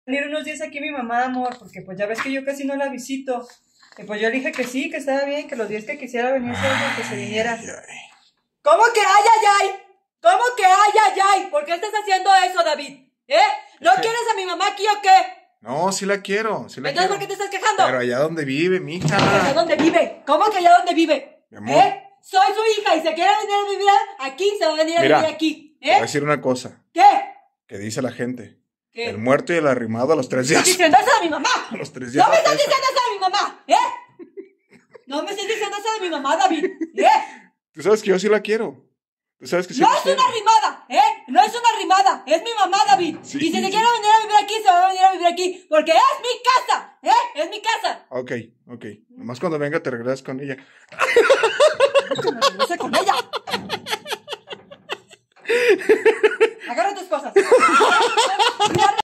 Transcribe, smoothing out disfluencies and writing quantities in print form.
venir unos días aquí mi mamá, amor, porque pues ya ves que yo casi no la visito. Y pues yo le dije que sí, que estaba bien, que los días que quisiera venirse, que se viniera. Ay, ay. ¿Cómo que ay, ay, ay? ¿Cómo que ay, ay, ay? ¿Por qué estás haciendo eso, David? ¿No quieres a mi mamá aquí o qué? No, sí la quiero, sí la Entonces, quiero. ¿por qué te estás quejando? Pero allá donde vive, mija. ¿Allá dónde vive? ¿Cómo que allá donde vive? Mi amor. Soy su hija y se quiere venir a vivir aquí, se va a venir a Mira, vivir aquí. Te voy a decir una cosa ¿Qué? que dice la gente. ¿Qué? El muerto y el arrimado a los 3 ¿Estás días. diciendo eso de mi mamá? A los 3 días. ¡No me estás diciendo eso de mi mamá! No me estás diciendo eso de mi mamá, David. Tú sabes que yo sí la quiero. Tú sabes que sí No la es quiero. una rimada, No es una rimada, es mi mamá, David. Sí. Y si se quiere venir a vivir aquí, se va a venir a vivir aquí. Porque es mi casa, Es mi casa. Ok, ok. Nomás cuando venga te regresas con ella. Que me regrese con ella. Agarra tus cosas.